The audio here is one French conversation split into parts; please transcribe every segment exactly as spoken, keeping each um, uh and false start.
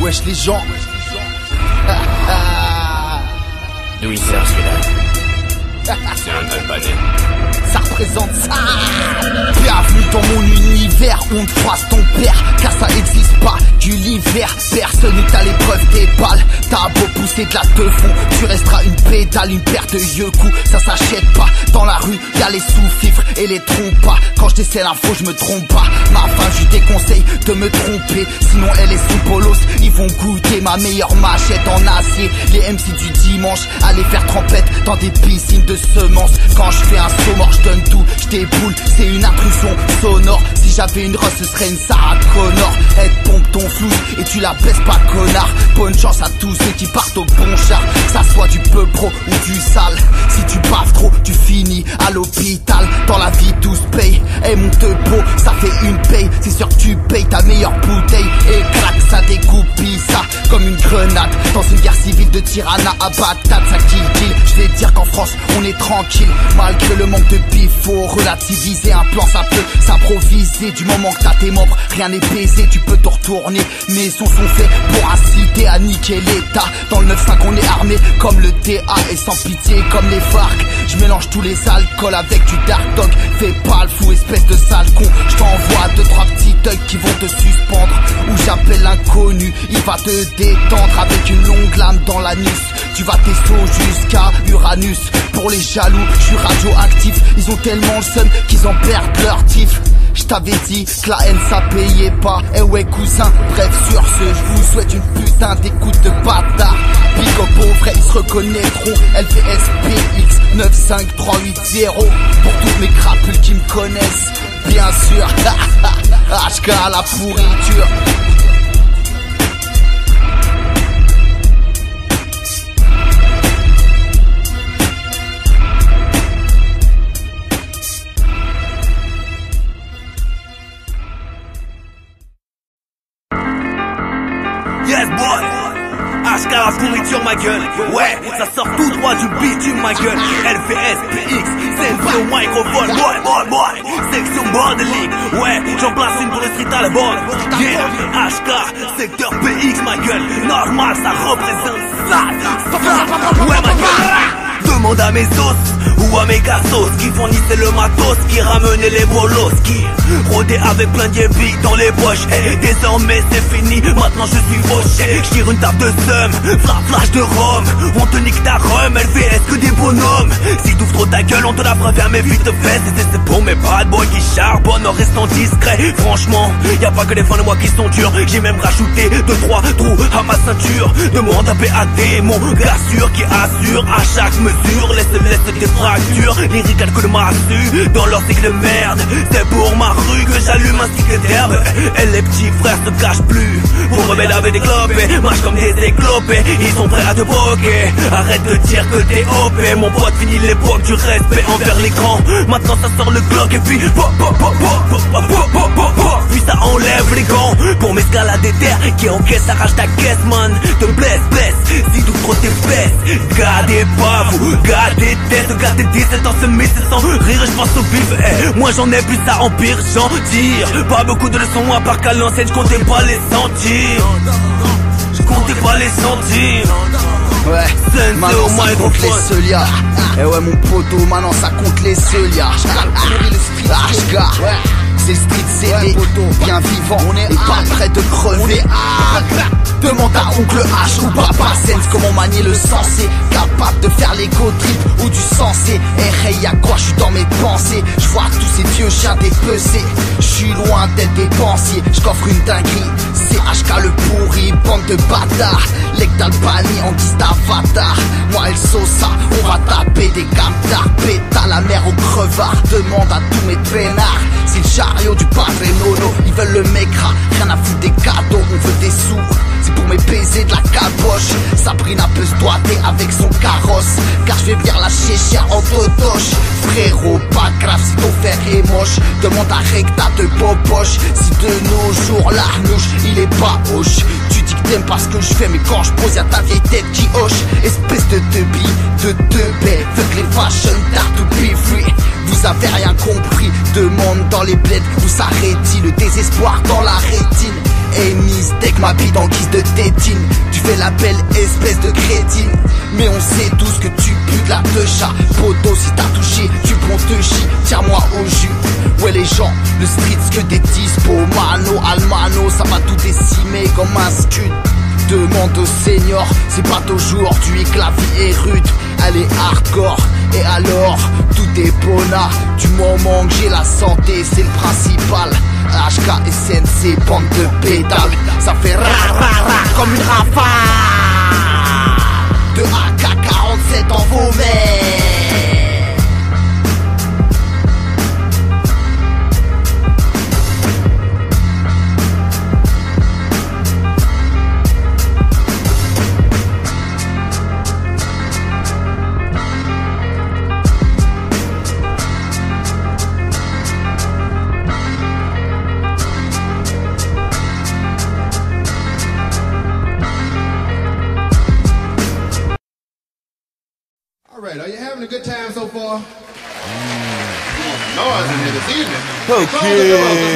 Wesh les gens. D'où il sort celui-là? C'est un Albanais. Ça représente ça. Bienvenue dans mon univers, on te croise ton père, car ça existe pas du l'hiver. Personne n'est à l'épreuve des balles. T'as beau pousser de la teufon, tu resteras une pédale, une paire de yeux coups. Ça s'achète pas, dans la rue y'a les sous-fifres et les trompas. Quand je décèle l'info je me trompe pas. Ma femme je lui déconseille de me tromper, sinon elle est sous polos. Ils vont goûter ma meilleure machette en acier. Les M C du dimanche, aller faire trempette dans des piscines de semences. Quand je fais un saut mort je donne tout, je déboule, c'est une intrusion sonore. Si j'avais une rosse ce serait une Sarah Connor. Elle pompe ton flou et tu la baisses pas connard. Bonne chance à tous ceux qui partent au bon char, que ça soit du peu pro ou du sale. Si tu baves trop tu finis à l'hôpital. Dans la vie tout se paye, et mon tepo ça fait une paye. C'est sûr que tu payes ta meilleure bouteille. Et clac ça dégoupille ça comme une grenade. Dans une guerre civile de Tirana à Bagdad ça kill kill. Je vais dire qu'en France on est tranquille. Malgré le manque de bif faut relativiser. Un plan ça peut s'improviser. Du moment que t'as tes membres rien n'est baisé. Tu peux te retourner, mes sons sont faits pour inciter à niquer l'état. Dans le neuf cinq on est armé comme le T A et sans pitié comme les F A R C. Je mélange tous les alcools avec du dark dog. Fais pas le fou espèce de sale con. Je t'envoie deux trois petits thugs qui vont te suspendre. Ou j'appelle l'inconnu, il va te détendre avec une longue lame dans l'anus. Tu vas tes sauts jusqu'à Uranus. Pour les jaloux, je suis radioactif. Ils ont tellement le seum qu'ils en perdent leur tif. Je t'avais dit que la haine ça payait pas. Eh ouais cousin, bref sur ce je vous souhaite une putain d'écoute de bâtard. Big up aux vrais, ils se reconnaîtront. L V S P X neuf cinq trois huit zéro. Pour toutes mes crapules qui me connaissent, bien sûr. H K à la pourriture. Yes boy, H K la pourriture ma gueule. Ouais, ça sort tout droit du bitume ma gueule. L V S P X, c'est le microphone. Boy, boy, boy, section bordelique. Ouais, j'en place une pour le street à la bord. Yeah, H K, secteur P X ma gueule. Normal, ça représente ça. Ouais ma gueule. Demande à mes os ou à mes cassos qui fournissaient le matos, qui ramenaient les bolos, qui rôdaient avec plein d'yébis dans les poches. Et désormais c'est fini, maintenant je suis fauché. J'tire une table de seum, flash flash de rhum. On te nique ta rhum, L V S que des bonhommes. Si t'ouvres trop ta gueule, on te la prévient mais vite fait. C'est pour mes bad boys qui charbonnent en restant discret. Franchement, y'a pas que des fans de moi qui sont durs. J'ai même rajouté deux trois trous à ma ceinture. Demande à P A D, mon gars sûr qui assure à chaque mesure. Laisse, laisse des fractures, lyrical que le massue dans leur cycle de merde. C'est pour ma rue que j'allume un cycle d'herbe. Et les petits frères se cachent plus pour rebelle avec des clopes. Marche comme des éclopés, ils sont prêts à te broquer. Arrête de dire que t'es O P, mon pote, fini l'époque du respect envers l'écran. Maintenant ça sort le Glock et puis pop, pop, pop, pop, pop, pop, pop, pop, pop. Puis ça enlève les gants pour m'escalader terre qui encaisse, arrache ta caisse man. Te blesse, blesse, si tu trop tes fesses. Gardez pas vous, gardez tête, gardez dix-sept ans semés, c'est sans rire, je pense au bif. Eh, moi j'en ai plus ça empire, j'en tire. Pas beaucoup de leçons à part qu'à l'ancienne, je comptais pas les sentir. Je comptais pas les sentir. Ouais, maintenant ça compte les seulias. Eh ouais mon poteau, maintenant ça compte les seulias. H K, c'est le street serré, bien vivant, on est pas prêt de crever. Demande à oncle H ou papa Sense comment manier le sensé. Capable de faire l'ego trip ou du sensé. Eh hey, y'a quoi, j'suis dans mes pensées. J'vois tous ces vieux chiens dépecés. J'suis loin d'être dépensier. J'coffre une dinguerie, c'est H K le pourri. Bande de bâtards, leg d'Albanie en guise d'avatar. Moi et le Sosa, on va taper des camtars. Péta la mer au crevard. Demande à tous mes peinards, c'est le chariot du padre Nono. Ils veulent le maigrat, rien à foutre des cadeaux. On veut des sous, c'est pour mes baisers de la caboche. Sabrina peut se doiter avec son carrosse, car je vais venir la chéchia en totoche. Frérot, pas grave si ton frère est moche. Demande à Recta de Boboche si de nos jours l'arnouche il est pas hoche. Tu dis que t'aimes pas ce que je fais, mais quand je pose y'a ta vieille tête qui hoche. Espèce de teubie, de teubé. Fuck les fashion, t'as to be free. Vous avez rien compris, demande dans les bleds où s'arrête-il. Le désespoir dans la rétine. émise, dès que ma bite en guise de tétine. Tu fais la belle espèce de crétine, mais on sait tous que tu pues de la techa. Poto, si t'as touché, tu prends te chie, tire-moi au jus. Ouais les gens, le street c'est que des dispo. Mano, Almano, ça va tout décimer comme un scud. Demande au senior, c'est pas aujourd'hui que la vie est rude. Elle est hardcore, et alors, tout est bona. Du moment que j'ai la santé, c'est le principal. H K S N C, bande de pédales. Ça fait ra ra ra comme une rafale de A K quarante-sept en vos mains. Alright, are you having a good time so far? Mm. Noise in here this evening. Okay.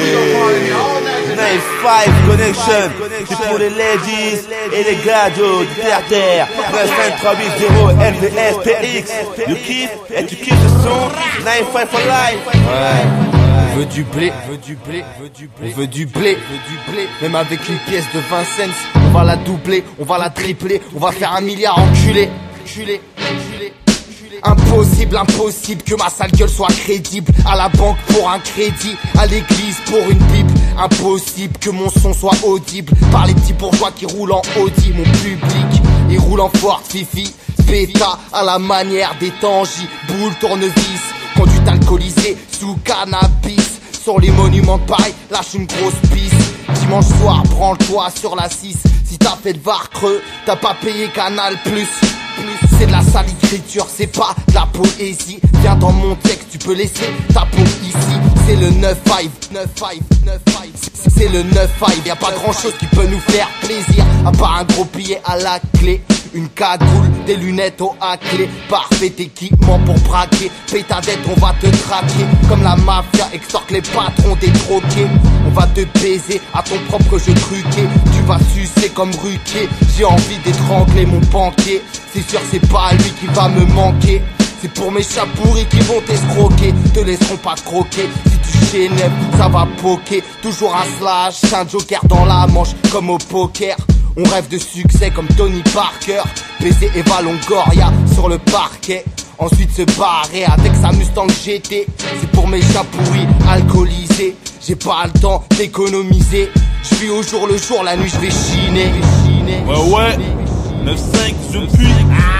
ninety-five Connection. C'est pour les ladies et les gars de terre terre. neuf cinq trois huit zéro L V S P X. You kiffes et tu kiffes le son. ninety-five for life. Ouais. On veut du blé, on veut du blé, on veut du blé, on veut du blé, on veut du blé. Même avec une pièce de vingt cents, on va la doubler, on va la tripler, on va faire un milliard enculé, enculé, enculé. Impossible, impossible que ma sale gueule soit crédible. À la banque pour un crédit, à l'église pour une bible. Impossible que mon son soit audible par les petits bourgeois qui roulent en Audi. Mon public, il roule en Ford Fifi, Beta à la manière des Tangy, boule tournevis, conduite alcoolisée sous cannabis. Sur les monuments de Paris, lâche une grosse piste. Dimanche soir, branle-toi sur la six. Si t'as fait le var creux, t'as pas payé Canal Plus. C'est de la sale écriture, c'est pas de la poésie. Viens dans mon texte, tu peux laisser ta peau ici. C'est le neuf cinq, neuf cinq, neuf cinq. C'est le neuf cinq, y'a pas grand chose qui peut nous faire plaisir à part un gros billet à la clé, une cagoule, des lunettes au clé. Parfait équipement pour braquer. Paye ta dette, on va te traquer. Comme la mafia extorque les patrons des troquets. On va te baiser à ton propre jeu truqué. Tu vas sucer comme Ruquier. J'ai envie d'étrangler mon banquier. C'est sûr c'est pas lui qui va me manquer. C'est pour mes chats pourris qui vont t'escroquer. Te laisseront pas croquer. Si tu chénèves, ça va poker. Toujours un slash, un joker dans la manche comme au poker. On rêve de succès comme Tony Parker. Baiser Eva Longoria sur le parquet. Ensuite se barrer avec sa Mustang G T. C'est pour mes chats pourris alcoolisés. J'ai pas le temps d'économiser. Je vis au jour le jour, la nuit je vais chiner. Ouais ouais, neuf cinq, je puis.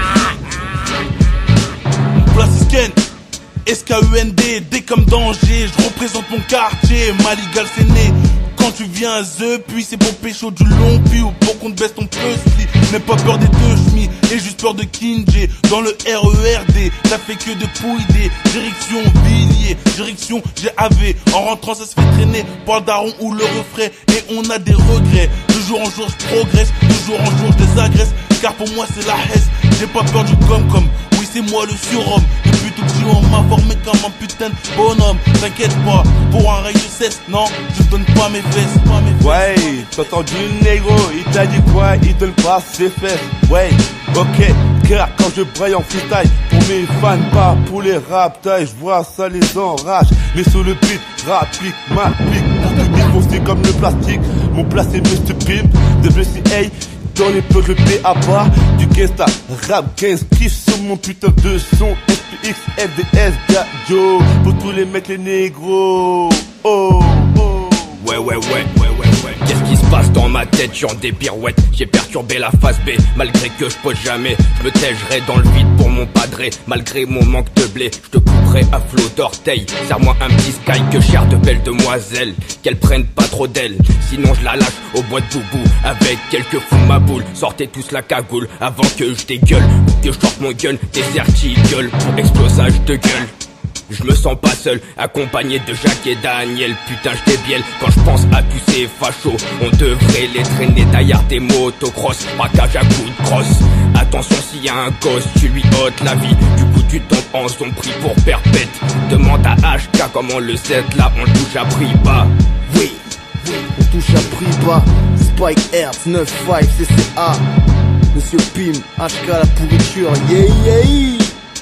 Place Sken, S K U N D, D comme danger. Je représente mon quartier, Maligal c'est né. Quand tu viens à The, puis c'est pour pécho du long puis ou pour qu'on te baisse ton puzzle. N'aie pas peur des deux chemis, et juste peur de Kinjay. Dans le R E R D, ça fait que de pouiller. Direction Villiers, direction G A V. En rentrant ça se fait traîner par le daron ou le refrain. Et on a des regrets, de jour en jour je progresse. De jour en jour je désagresse, car pour moi c'est la hesse. J'ai pas peur du com-com, oui c'est moi le surhomme. Depuis tout petit on m'a formé comme un putain de bonhomme. T'inquiète pas, pour un rail de cesse, non, je donne pas mes fesses, pas mes fesses. Ouais, t'as entendu le négro, il t'a dit quoi, il donne pas ses fesses. Ouais, ok, car quand je braille en freestyle, pour mes fans, pas pour les rap taille, je vois ça les enrage. Mais sur le beat, rapplique, m'applique, pour tout défoncer comme le plastique. Mon plat c'est mister Pimp, de V C A. Dans les plots, je plais à bas du gangsta, rap quinze, kiff sur mon putain de son. S P X, F D S, Gajo, pour tous les mecs les négros. Oh, oh. Ouais, ouais, ouais, ouais, ouais, ouais. Qu'est-ce qui se passe dans ma tête? J'en des pirouettes. J'ai perturbé la phase B, malgré que je pose jamais. Je me tègerai dans le vide pour mon padré. Malgré mon manque de blé, je te couperai à flot d'orteils. Serre-moi un petit sky que cher de belles demoiselles. Qu'elles prennent pas trop d'ailes, sinon je la lâche au bois de boubou. Avec quelques fous ma boule, sortez tous la cagoule avant que je dégueule. Ou que je sorte mon gun, déserti gueule pour explosage de gueule. Je me sens pas seul, accompagné de Jacques et Daniel. Putain je débielle quand je pense à tous ces fachos. On devrait les traîner derrière des motocross. Braquage à coups de crosse. Attention s'il y a un gosse, tu lui ôtes la vie. Du coup tu tombes en son prix pour perpète. Demande à H K comment le set là on touche à prix bas. Oui, On touche à prix bas. Spike Hertz, neuf cinq, C C A. Monsieur Pim, H K la pourriture, yeah yeah.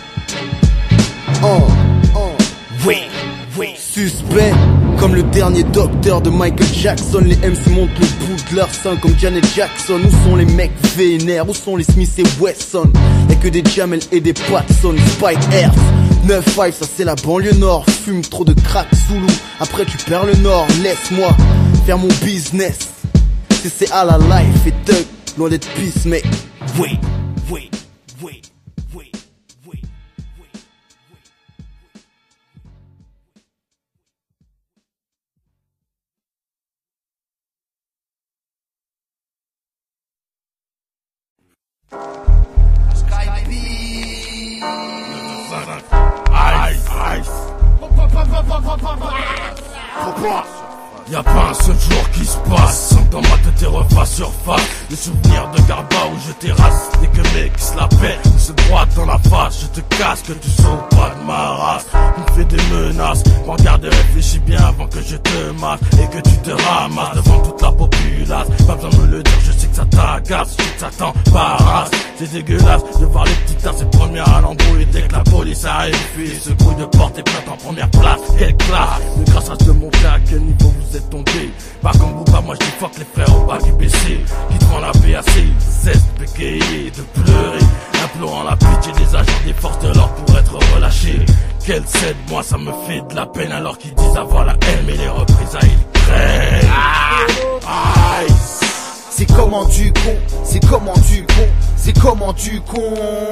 Oh, oh, oui, oui. Suspect, comme le dernier docteur de Michael Jackson. Les M C montent le bout de leur sein comme Janet Jackson. Où sont les mecs vénères? Où sont les Smith et Wesson? Y'a que des Jamel et des Patson. Spike Hertz, neuf cinq, ça c'est la banlieue nord. Fume trop de crack sous loup, après tu perds le nord. Laisse-moi faire mon business. C C A la life et Thug, loin d'être peace, mais oui, oui, oui, oui, oui, oui. Y'a pas un seul jour qui se passe sans que dans ma tête refasse surface. Les souvenirs de Garba où je terrasse. Dès que mec se la paix, se droite dans la face. Je te casse que tu sors pas de ma race. Tu me fais des menaces, regarde et réfléchis bien avant que je te masse. Et que tu te ramasses devant toute la populace. Pas besoin de me le dire, je sais que ça t'agace. Je sais que ça t'embarrasse. C'est dégueulasse de voir les petites tasses et premières à l'embrouille. Dès que la police arrive, puis ce bruit de porte et plainte en première place. Quelle classe, mais grâce à se montrer à quel niveau vous êtes tombé. Pas comme vous, pas moi je dis fuck les frères au bas du B C. Qui te font la B A C, cesse de bégayer, de pleurer, implorant la pitié des agents des forces de l'ordre pour être relâchés. Quelle cède, moi ça me fait de la peine alors qu'ils disent avoir la haine, mais les représailles ils craignent. Ah, aïe. C'est comment du con, c'est comment du con, c'est comment du con.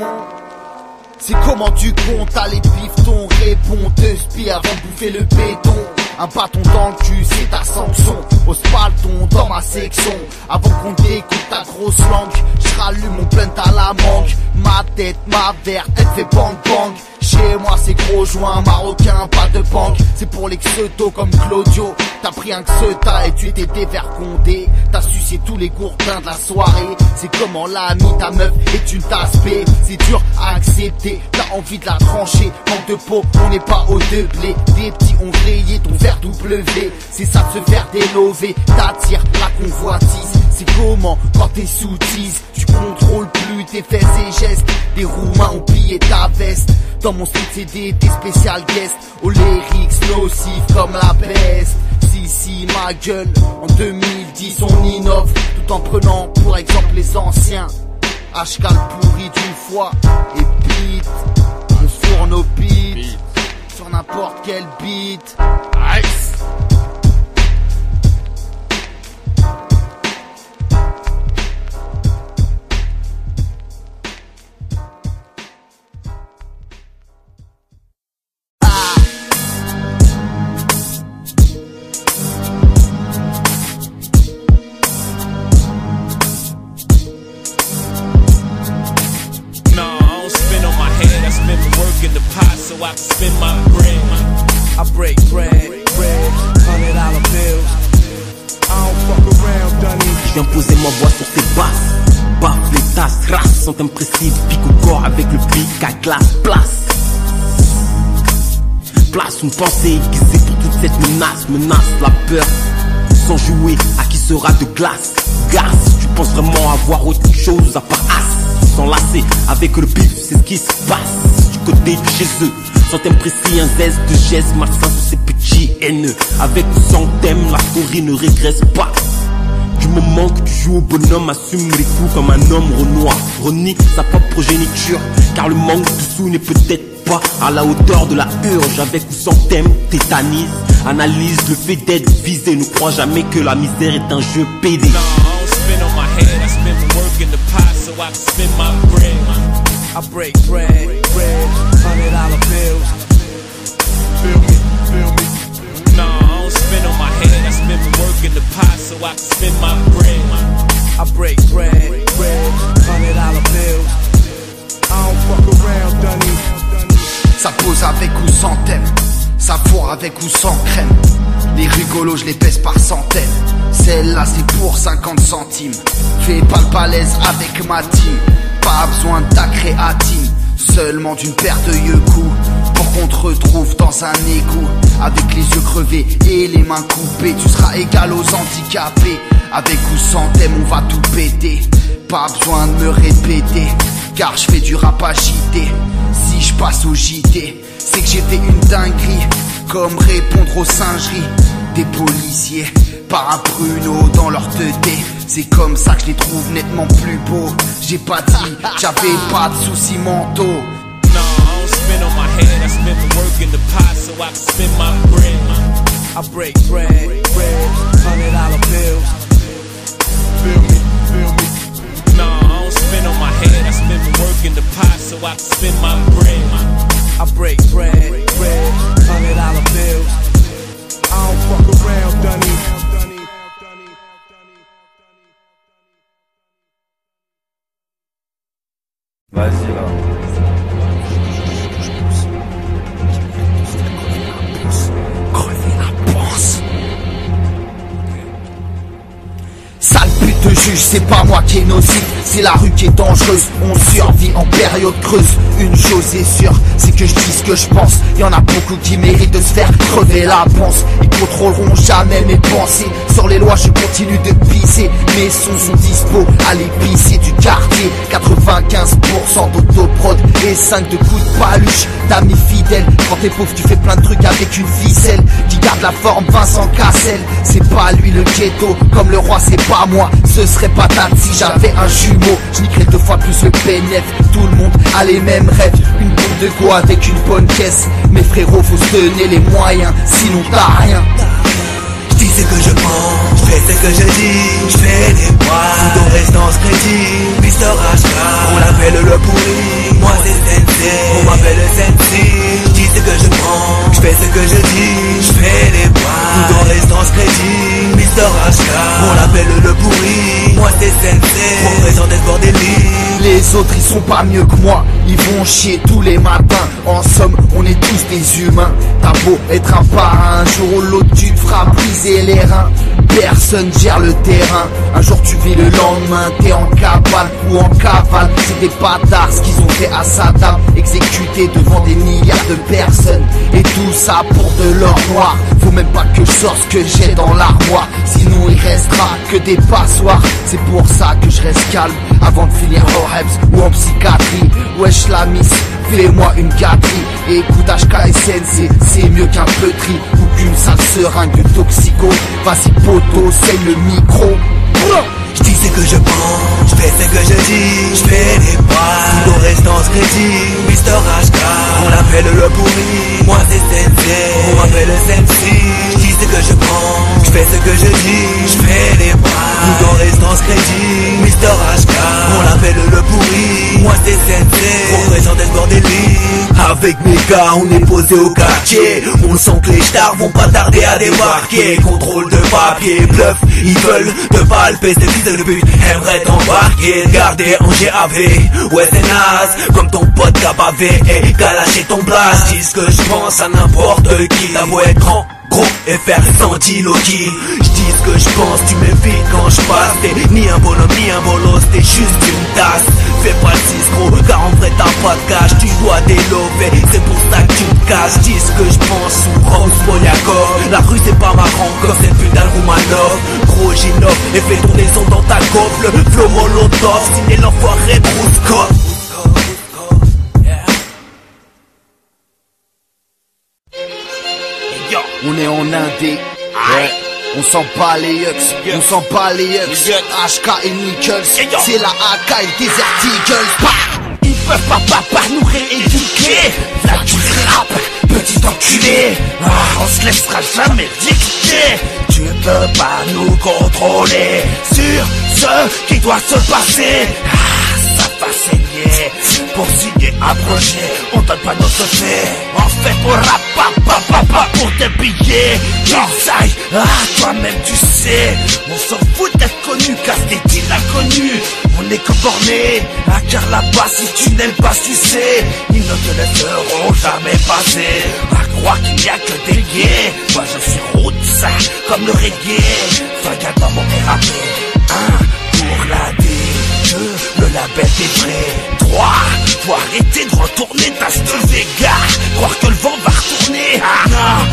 C'est comment du con, t'as les pifetons, réponds, te spie avant de bouffer le béton. Un bâton dans le cul, c'est ta sanction. Au spalton dans ma section. Avant qu'on t'écoute ta grosse langue, je rallume mon blunt à la mangue. Ma tête, ma verte, elle fait bang bang. Chez moi c'est gros joint marocain, pas de banque. C'est pour les xeutos comme Claudio. T'as pris un xeuta et tu étais dévergondé. T'as sucé tous les gourdins de la soirée. C'est comment l'a mis ta meuf et tu t'as spé. C'est dur à accepter, t'as envie de la trancher. Manque de peau, on n'est pas au deux blé. Des petits ont grillé ton verre W. C'est ça de se faire délover. T'attires la convoitise. C'est comment quand t'es sous tease. Tu contrôles plus tes fesses et gestes. Des Roumains ont pillé ta veste. Dans mon street C D, des spécial guests. Aux lyrics nocifs comme la peste. Si si ma gueule, en deux mille dix on innove. Tout en prenant pour exemple les anciens. H K le pourri d'une fois. Et beat, on sur nos beats. Sur n'importe quel beat. Ice. So I can spend my bread. I break bread, bread, hundred dollar bills. I don't fuck around, Dunny. Je viens poser ma voix sur tes basses. Baffe les tasses, race, sont impressives. Pique au corps avec le pic à glace. Place. Place une pensée aiguisée pour toute cette menace. Menace la peur. Sans jouer à qui sera de glace. Garce, tu penses vraiment avoir autre chose à part as. Sans lasser avec le bif, c'est ce qui se passe. Du côté de chez eux, sans thème précis, un zeste de geste malsain pour ces petits haineux. Avec ou sans thème, la story ne régresse pas. Du moment que tu joues au bonhomme, assume les coups comme un homme renoir. Renie sa propre progéniture, car le manque de sous n'est peut-être pas à la hauteur de la urge. Avec ou sans thème, tétanise. Analyse le fait d'être visé, ne crois jamais que la misère est un jeu pédé. No, I don't spin on my head, I spin my work in the pot so I can spin my bread. I break bread, bread, hundred dollar bills. Feel me, feel me. No, I don't spin on my head, I spin my work in the pot so I can spin my bread. I break bread, bread, hundred dollar bills. I don't fuck around, Dunny. Ça pose avec ou sans thème. Ça fourre avec ou sans crème. Les rigolos je les pèse par centaines. Celle-là c'est pour cinquante centimes. Fais pas le balèze avec ma team. Pas besoin de ta créatine. Seulement d'une paire de yeux coups pour qu'on te retrouve dans un égout. avec les yeux crevés et les mains coupées. Tu seras égal aux handicapés. Avec ou sans thème on va tout péter. Pas besoin de me répéter, car je fais du rap agité. Si je passe au J T, c'est que j'ai fait une dinguerie. Comme répondre aux singeries des policiers par un pruneau dans leur teuté. C'est comme ça que je les trouve nettement plus beaux. J'ai pas dit, j'avais pas de soucis mentaux. No, I don't spin on my head, I spin my work in the pot so I can spin my bread. I break bread, bread, hundred dollar bills. Feel me, feel me. No, I don't spin on my head, I spin my work in the pot so I can spin my bread. I break bread, bread, hundred dollar bills. I don't fuck around, Dunny. Vas-y là. Sale pute de juge, c'est pas moi qui est nocif, c'est la rue qui est dangereuse. On survit en période creuse. Une chose est sûre, c'est que je dis ce que je pense. Y'en a beaucoup qui méritent de se faire crever la panse. Ils contrôleront jamais mes pensées. Sur les lois je continue de pisser. Mes sons sont dispo à l'épicier du quartier. Quatre-vingt-quinze pour cent d'autoprod et cinq de coups de paluche d'amis fidèles. Quand t'es pauvre tu fais plein de trucs avec une ficelle. Qui garde la forme Vincent Cassel. C'est pas lui le ghetto, comme le roi c'est pas moi. Ce serait patate si j'avais un jumeau. Je niquerais deux fois plus le P N F. Tout le monde a les mêmes rêves. Une bombe de go avec une bonne caisse. Mes frérots faut se donner les moyens, sinon t'as rien. Je dis ce que je pense, je fais ce que je dis, je fais des poids, tout en restant ce crédit. Mister H K, on l'appelle le pourri, moi c'est Sensei, on m'appelle Sensei. Je dis ce que je pense, je fais ce que je dis, je fais des poids, tout en restant ce crédit. Mister H K, on l'appelle le pourri, moi c'est Sensei, représente ce bordélie. Les autres ils sont pas mieux que moi, ils vont chier tous les matins. En somme on est tous des humains. T'as beau être un parrain, un jour ou l'autre tu te feras briser les reins. Personne gère le terrain. Un jour tu vis, le lendemain t'es en cabane ou en cavale. C'est des bâtards ce qu'ils ont fait à Saddam, exécutés devant des milliards de personnes. Et tout ça pour de l'or noir. Faut même pas que je sorte ce que j'ai dans l'armoire, sinon il restera que des passoires. C'est pour ça que je reste calme avant de finir au Rebs ou en psychiatrie. Wesh la miss, fais-moi une gâterie. Et écoute H K S N C, c'est mieux qu'un peutri ou qu'une sale seringue de toxico. Vas-y poto, c'est le micro. Je dis ce que je pense, je fais ce que je dis, je fais des pas, tout en restant ce crédit. Mister H K, on l'appelle le pourri, moi c'est Sensei, on m'appelle Sensei. Je dis ce que je pense, je fais ce que je dis, je fais des pas, tout en restant ce crédit. Mister H K, on l'appelle le pourri, moi c'est Sensei, représente ce bordélie. Avec mes gars on est posé au quartier, on sent que les stars vont pas tarder à débarquer. Contrôle de papier, bluff, ils veulent te palper, ces fils de pute aimeraient t'embarquer. Garder en G A V, ouais c'est naze, comme ton pote qu'a bavé et qu'a lâché ton blast. Dis ce que je pense à n'importe qui, la voix est grand, gros et faire sentiloquie. Je dis ce que je pense, tu m'évites quand je passe. T'es ni un bonhomme ni un bolos, t'es juste une tasse. Fais pas le six gros, car en vrai t'as pas de cash. Tu dois délover, c'est pour ça que tu te casses. Dis ce que je pense sous Rose Poliakov. La rue c'est pas ma grande comme cette putain de Romanov. Gros Ginov et fais tourner son dans ta coffre. Le flow molotov, signé l'enfoiré de Rouskov. On est en indé, ouais. On s'en bat les yucks, on s'en bat les yucks. H K et Nichols, c'est la A K et le Desert Eagles. Bah, ils peuvent pas, pas, pas nous rééduquer. Là tu rap, petit enculé. Ah, on se laissera jamais dicter. Tu peux pas nous contrôler sur ce qui doit se passer. Ah, ça va saigner. Pour signer un projet, on donne pas notre fait. En fait, on rappe pas, pas, pas, pas pour tes billets. Qu'ils aillent, ah, toi-même tu sais. On s'en fout d'être connu, casse des deals inconnus. On est que borné, ah, car là-bas, si tu n'aimes pas sucer, ils ne te laisseront jamais passer. À croire qu'il n'y a que des gays. Moi je suis route, ça, comme le reggae. Regarde dans mon rappé, un pour la D. Le label est prêt. Trois, faut arrêter de retourner ta de Vega. Croire que le vent va retourner. Ah non, tout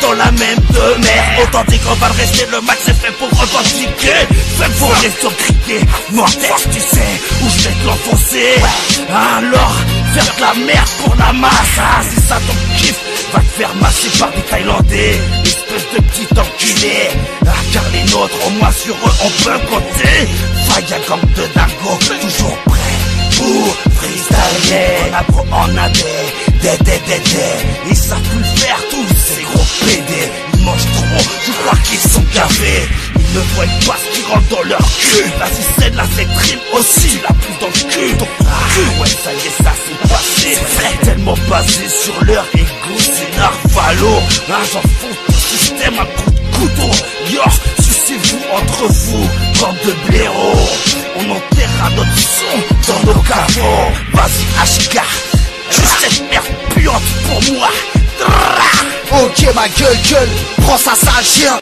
dans la même demeure. Authentique, on va le rester, le match c'est fait pour revendiquer. Fait pour les crier, mortel, tu sais où je vais te l'enfoncer. Alors, faire de la merde pour la masse, ah, c'est ça ton kiff. Va te faire masser par des Thaïlandais, espèce de petit enculé. Ah, car les nôtres, au moins sur eux, on peut compter. Faille à gang de dingo, toujours prêt pour freestyler. On a gros, on a des, des, des, des, des. Ils savent plus faire, tous ces gros pédés. Ils mangent trop, je crois qu'ils sont gavés. Ils ne voient pas ce qui rentre dans leur cul. Vas-y, c'est de la trime aussi, la plus dans le cul. Ah, ouais, ça y est, ça s'est passé. C'est tellement basé sur leur égo, c'est narvalo. Ah, j'en fous tout système à coup de couteau. Yo, sucez-vous entre vous, bande de blaireaux. On enterrera notre son dans nos caveaux. Vas-y, H K, juste cette merde puante pour moi. Ok, ma gueule, gueule, prends ça, sale chien.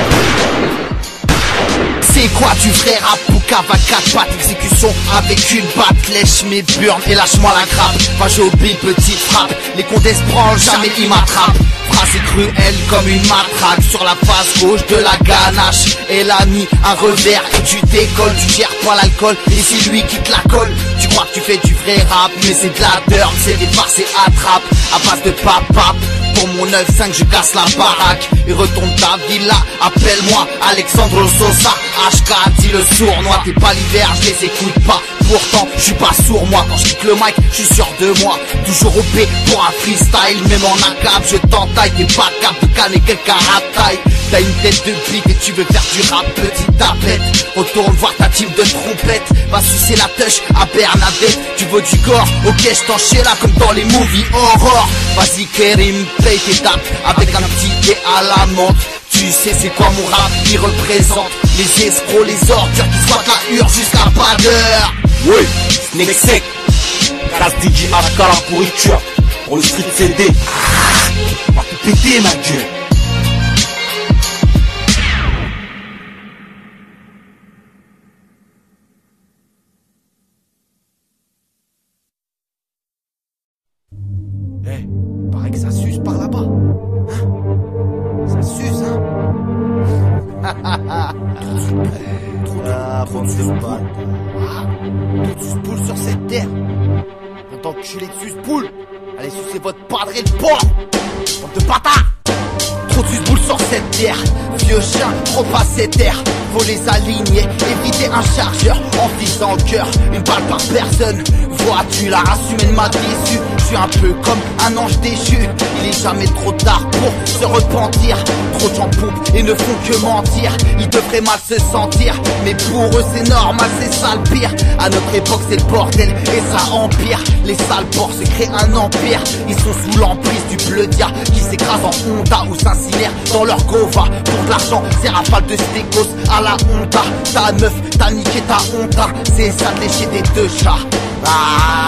C'est quoi du vrai rap? Poucave à quatre pattes, exécution avec une batte. Lèche mes burnes et lâche-moi la grappe. Va jouer au big, petite frappe. Les condés se branlent, jamais ils m'attrapent. Phrase cruelle comme une matraque sur la face gauche de la ganache. Elle a mis un revers et tu décolles. Tu gères pas l'alcool et c'est lui qui te la colle. Tu crois que tu fais du vrai rap, mais c'est de la dirt, c'est des farces et attrape. À base de pap-pap. Pour mon neuf cinq je casse la baraque et retourne ta villa. Appelle-moi Alexandre Sosa. H K dit le sournois. T'es pas l'hiver, je les écoute pas. Pourtant je suis pas sourd moi. Quand je quitte le mic, je suis sûr de moi. Toujours O P pour un freestyle. Même en acap, je t'entaille. T'es pas cap de canner quelqu'un à taille. T'as une tête de bite et tu veux faire du rap, petite tapette. Retourne voir ta team de trompette. Va sucer la touche à Bernadette. Tu veux du corps? Ok, je t'enchaîne là comme dans les movies horror. Vas-y Kerim, paye tes tapes avec un petit dé à la menthe. Tu sais c'est quoi mon rap? Il représente les escrocs, les ordures qui squattent la hure jusqu'à pas d'heure. Oui, Snake Sec, casse D J H K la pourriture. Pour le street C D. Ah, on va te péter ma gueule. Eh, hey, paraît que ça suce par là-bas. Hein? Ça suce, hein? Trop de suce-poule. Trop de suce-poule sur cette terre. En tant que je suis les suce-poule. Allez sucer votre padré de porc. Bande de bâtards. Trop de suce-poule sur cette terre. Vieux chien, trop pas cette terre. Faut les aligner, éviter un chargeur en visant le cœur. Une balle par personne. Vois-tu la race humaine m'a déçu. Je suis un peu comme un ange déchu. Il est jamais trop tard pour se repentir. Trop de gens pompent et ne font que mentir. Ils devraient mal se sentir, mais pour eux c'est normal, c'est ça le pire. À notre époque c'est le bordel et ça empire. Les sales porcs se créent un empire. Ils sont sous l'emprise du bleudia qui s'écrase en Honda ou s'incinère dans leur gova. Pour de l'argent, c'est rafale de stécos à la Honda. Ta meuf, t'as niqué ta honta. C'est ça de lécher des deux chats. Ah,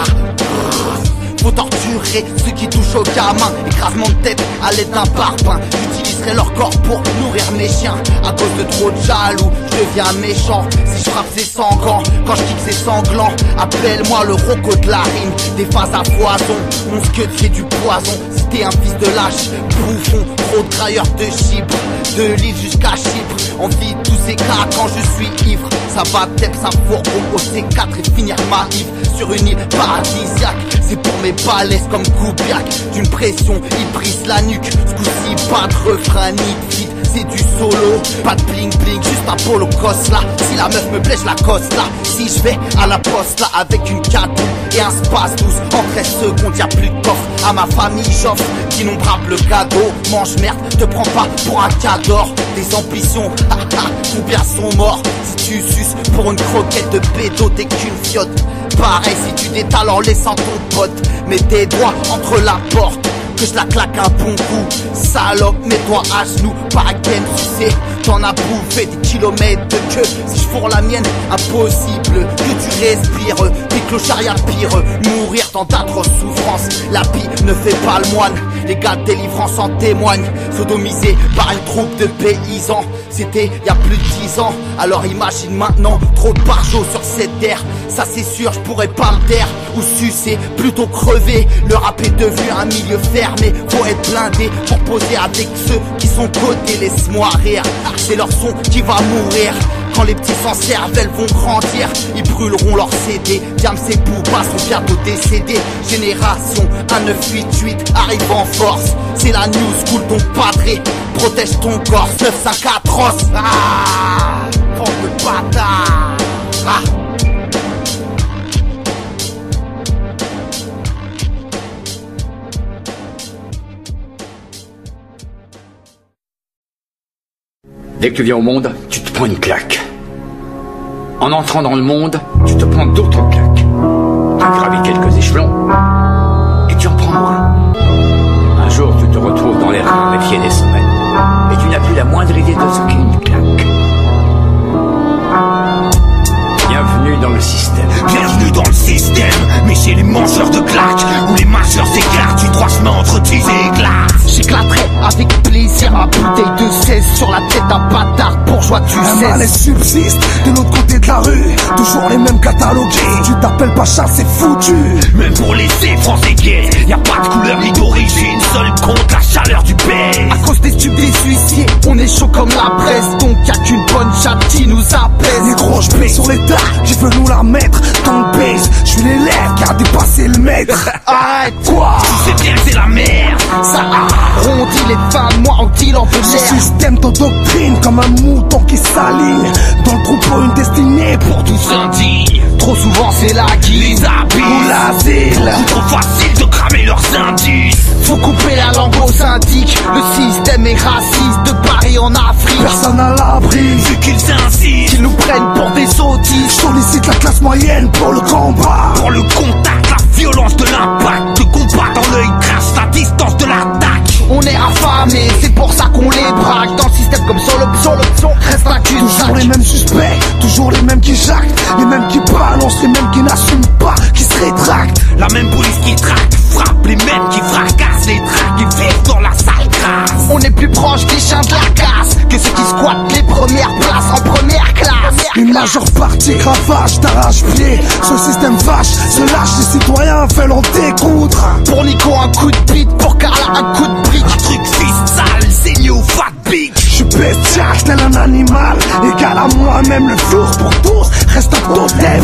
faut torturer ceux qui touchent aux gamins. Écrasement de tête à l'aide d'un parpaing. J'utiliserai leur corps pour nourrir mes chiens. À cause de trop de jaloux, je deviens méchant. Si je frappe c'est sanglant, quand je kick c'est sanglant. Appelle-moi le rocco de la rime. Des phases à foison, mon scud fait du poison. Si t'es un fils de lâche, bouffon. Trop de grailleurs de Chypre, de l'île jusqu'à Chypre. On vit tous ces cas quand je suis ivre. Ça va peut-être ça fourgon au C quatre et finir ma live sur une île paradisiaque. C'est pour mes balaises comme Kubiak. D'une pression, il brise la nuque. Ce coup-ci, pas de refrain ni de feat. C'est du solo, pas de bling bling, juste un polo cosse là. Si la meuf me plaît, je la cosse là. Si je vais à la poste là avec une cadeau et un space douce, en treize secondes y'a plus de coffre. À ma famille j'offre d'innombrables cadeaux. Mange merde, te prends pas pour un cador. Des ambitions, haha, combien sont morts? Si tu suces pour une croquette de pédo, t'es qu'une fiotte. Pareil si tu détales en laissant ton pote. Mets tes doigts entre la porte, que je la claque un bon coup. Salope, mets-toi à genoux, pas game, tu sais. T'en as bouffé des kilomètres de queue. Si je fourre la mienne, impossible que tu respires. Des clochards y'a pire, mourir dans d'atroces souffrances. La vie ne fait pas le moine, les gars de délivrance en témoignent. Sodomisés par une troupe de paysans. c'était y a plus de dix ans. Alors imagine maintenant, trop de barjots sur cette terre. Ça c'est sûr, je pourrais pas me taire ou sucer, plutôt crever. Le rap est devenu un milieu fermé, faut être blindé pour poser avec ceux qui sont cotés. Laisse-moi rire, c'est leur son qui va mourir. Quand les petits sans cervelle vont grandir, ils brûleront leur C D. Diams et Booba sont bientôt décédés. Génération un neuf huit huit arrive en force. C'est la new school, ton padré protège ton corps. neuf cinq atroce. Ah, bande de bâtards. Ah. Dès que tu viens au monde, tu te prends une claque. En entrant dans le monde, tu te prends d'autres claques. Tu gravis quelques échelons et tu en prends moins. Un jour, tu te retrouves dans les raréfiés des sommets et tu n'as plus la moindre idée de ce qu'est une claque. Bienvenue dans le système. Bienvenue dans le système, mais chez les mangeurs de claques, où les majeurs s'écartent du droit chemin entre tease et glace. J'éclaterai avec plaisir ma bouteille de seize sur la tête d'un bâtard bourgeois du seize. Un malaise subsiste de l'autre côté de la rue, toujours les mêmes catalogués. Tu t'appelles Pacha, c'est foutu. Même pour les français gays, y'a pas de couleur ni d'origine, seul compte la chaleur du baise. À cause des stupes des huissiers, on est chaud comme la presse, donc y'a qu'une bonne chatte qui nous apaise. Les gros j'paye sur l'état, qui veut nous la mettre dans le base. J'suis l'élève qui a dépassé le maître. Arrête quoi? Tu sais bien que c'est la merde. Ça arrondit les fins de mois, on-t-il en veut Ce système t'endoctrine comme un mouton qui s'aligne. Dans le troupeau une destinée pour tous indignes. Trop souvent c'est la guise, les habits ou l'asile. Trop facile de cramer leurs indices. Faut couper la langue aux syndics. Le système est raciste de Paris en Afrique. Personne à l'abri, vu qu'ils insistent, qu'ils nous prennent pour des sottises. Sollicite la classe moyenne pour le combat, pour le contact, la violence de l'impact. De combat dans l'œil crache la distance de l'attaque. On est affamés, c'est pour ça qu'on les braque. Dans le système comme sur l'option, l'option reste un cul. Toujours les mêmes suspects, toujours les mêmes qui jactent, les mêmes qui balancent, les mêmes qui n'assument pas, qui se rétractent. La même police qui traque, frappe, les mêmes qui fracassent les traques et vivent dans la sale crasse. On est plus proche des chiens de la casse que ceux qui squattent les premières places en première classe. Une majeure partie cravage d'arrache-pied. Ce système vache se lâche, les citoyens veulent en découdre. Pour Nico un coup de bite, pour Carla un coup de brique. Un truc fils sale, c'est au fat big. J'suis bestial tel un animal, égal à moi-même, le flou pour tous reste un totem.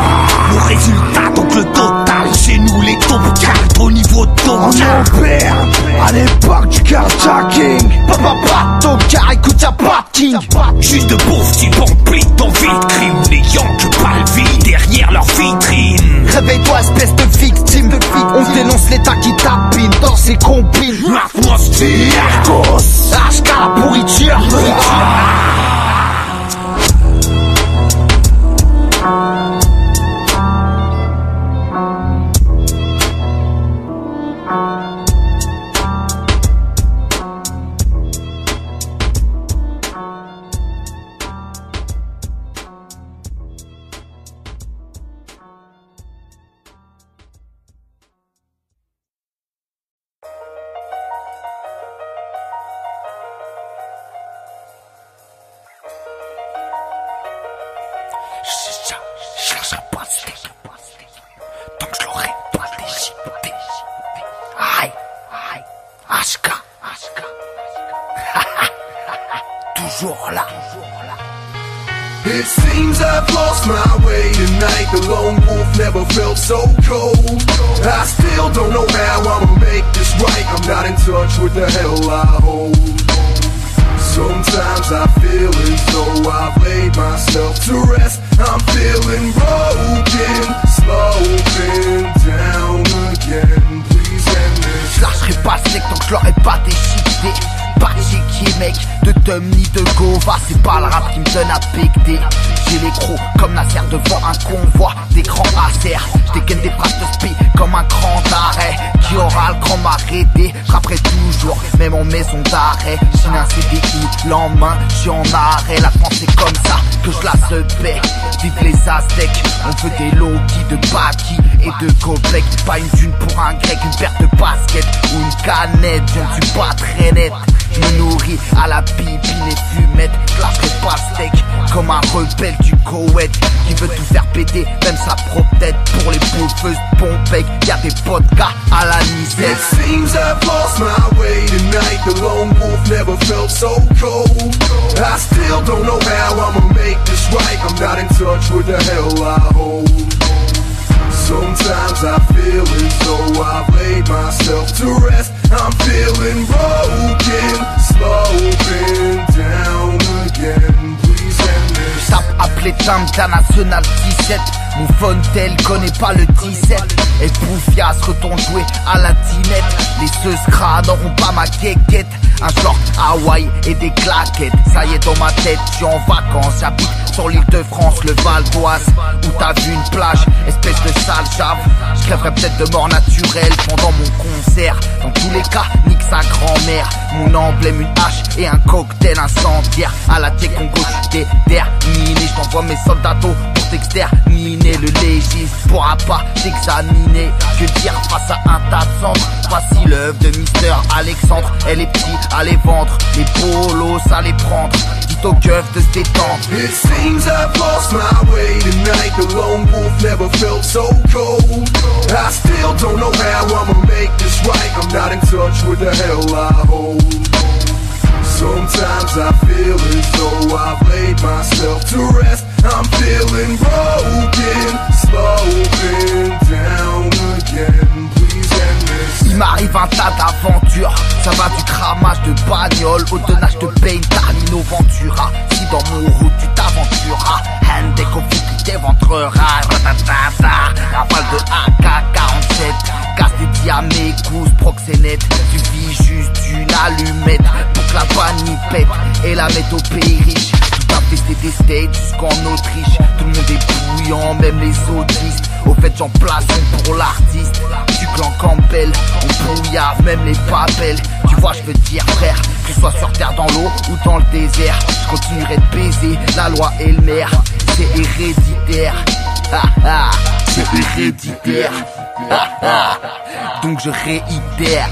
Le résultat donc le total, chez nous les top cartes au niveau total. On opère à l'époque du carjacking. Papa pas car écoute y'a pas de king. Juste de pauvres types remplis d'envie de crime, n'ayant que pas le vide derrière leur vitrine. Réveille-toi espèce de victime, de victime. On dénonce l'état qui tapine dans ses combines. Atmosphère H K la pourriture. Cherche pas de steak, tant que je l'aurais pas déchiqueté. Aïe, aïe, H K, H K. Toujours là. It seems I've lost my way tonight. The lone wolf never felt so cold. I still don't know how I'ma make this right. I'm not in touch with the hell I hold. Sometimes I feel as though I've laid myself to rest. I'm feeling broken, slowing down again. Please end this. Je lâcherai pas le steak tant que je l'aurais pas déchiqueté. Pas de chiqui mec, de Tum ni de Gova. C'est pas le rap qui me donne à becter. J'ai les crocs comme Nasser devant un convoi. Des grands acers, j'dégaine des phrases de spi comme un grand arrêt. Qui aura le grand m'arrêter, j'rapperai toujours, même en maison d'arrêt. J'ai un C D I, lendemain, j'suis en arrêt. La France c'est comme ça que je la se paie. Vive les Aztecs, on veut des logis de Baki et de Gobek. Pas une dune pour un grec, une paire de baskets ou une canette. Je ne suis pas très net, me nourrit à la bibine et fumette. Claque les pastèques comme un rebelle du Koweït qui veut tout faire péter, même sa propre tête. Pour les bouffeuses de Pompey, y'a des podcasts à la nisette. It seems I've lost my way tonight. The lone wolf never felt so cold. I still don't know how I'ma make this right. I'm not in touch with the hell I hold. Sometimes I feel as though I've laid myself to rest. I'm feeling broken, slowing down again. Please end this. Tape appelé Tamta National dix-sept. Mon Fontel connaît pas le dix-sept. Et Poufias retourne jouer à la dinette. Les seuscras n'auront pas ma quéquette. Un short Hawaï et des claquettes. Ça y est dans ma tête, je suis en vacances. J'habite sur l'île de France, le Val d'Oise, où t'as vu une plage, espèce de sale jave. Je crèverais peut-être de mort naturelle pendant mon concert. Dans tous les cas, nique sa grand-mère. Mon emblème, une hache et un cocktail incendiaire. À la T-Congo, je suis déterminé. Je t'envoie mes soldats pour t'exterminer. Le légiste pourra pas t'examiner. Que dire face à un tas de cendres? Voici l'œuvre de Mister Alexandre. Elle est petite à les vendre, les polos à les prendre. Dites aux keufs de se détendre. It seems I've lost my way tonight. The lone wolf never felt so cold. I still don't know how I'ma make this right. I'm not in touch with the hell I hold. Sometimes I feel as though I've laid myself to rest. I'm feeling broken, slowing down again. Please end this. Il m'arrive un tas d'aventures. Ça va du cramage de bagnole au donnage de Bane, Carlino Ventura. Si dans mon route tu t'aventuras, hand des conflits qui t'éventrera. Ratatata, rafale de A K quarante-sept. Casse des diamés, coups, proxénète. Suffit juste d'une allumette pour que la vanille pète et la mette au pays riche. Tout a festé des States jusqu'en Autriche. Tout le monde est bouillant, même les autistes. Au fait j'en place une pour l'artiste. Du clan Campbell, on bouillave, même les pas belles. Tu vois je veux dire frère, que ce soit sur terre, dans l'eau ou dans le désert, je continuerai de baiser la loi et le maire. C'est héréditaire, ah ah, c'est héréditaire, ah ah. Donc je réitère.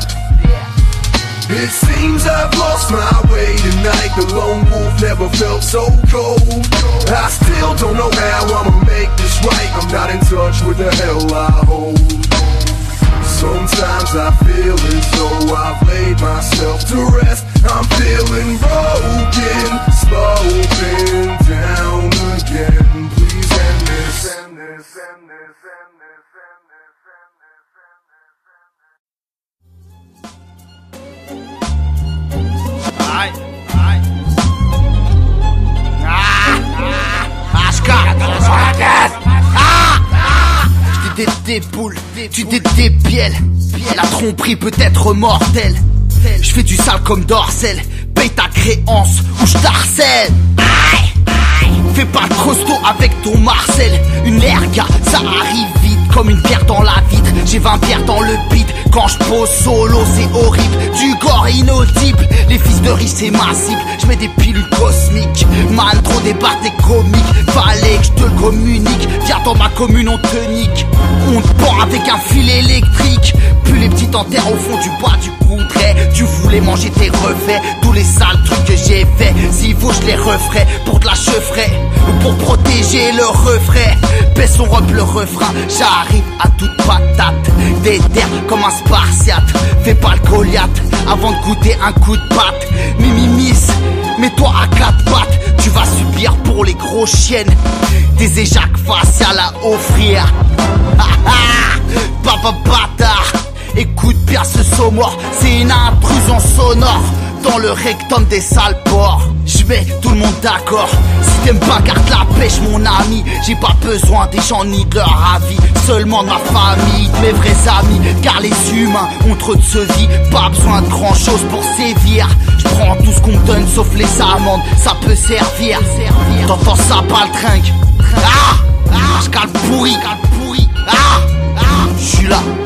It seems I've lost my way tonight. The lone wolf never felt so cold. I still don't know how I'ma make this right. I'm not in touch with the hell I hold. Sometimes I feel as though I've laid myself to rest. I'm feeling broken, slowing down again. Please end this. End this. End this. End this. Aïe, aïe. Ah, ah, H K, sur la tête. Ah, ah. Tu t'es des poules, tu t'es des bielles. La tromperie peut être mortelle. Je fais du sale comme Dorcel. Paye ta créance ou je t'harcèle. Aïe, aïe. Fais pas le costaud avec ton Marcel. Une lerga, ça arrive vite comme une pierre dans la vitre. J'ai vingt pierres dans le beat. Quand je pose solo c'est horrible. Du gore inaudible. Les fils de riches c'est massif. Je mets des pilules cosmiques. Man trop débarque des comiques. Fallait que je te le communique. Viens dans ma commune on te nique. On te pend avec un fil électrique. Puis les petits enterres au fond du bois du coudrais. Tu voulais manger tes refaits. Tous les sales trucs que j'ai fait. S'il faut je les referai. Pour de la chevraie ou pour protéger le refrain. Baisse son robe le refrain. J'arrive à toute patate. Déterre comme un spartiate. Fais pas le Goliath avant de goûter un coup de patte. Mimimis, mets-toi à quatre pattes. Tu vas subir pour les gros chiennes des éjacs faciales à offrir. Ah ah, papa bâtard. Écoute bien ce saut mort, c'est une intrusion sonore dans le rectum des sales porcs. Je mets tout le monde d'accord. Si t'aimes pas garde la pêche mon ami. J'ai pas besoin des gens ni de leur avis. Seulement de ma famille, de mes vrais amis. Car les humains ont trop de ce vie. Pas besoin de grand chose pour sévir. Je prends tout ce qu'on me donne sauf les amendes. Ça peut servir. T'entends ça pas le tringue. Ah, ah, je cale pourri. Ah, ah, je suis là.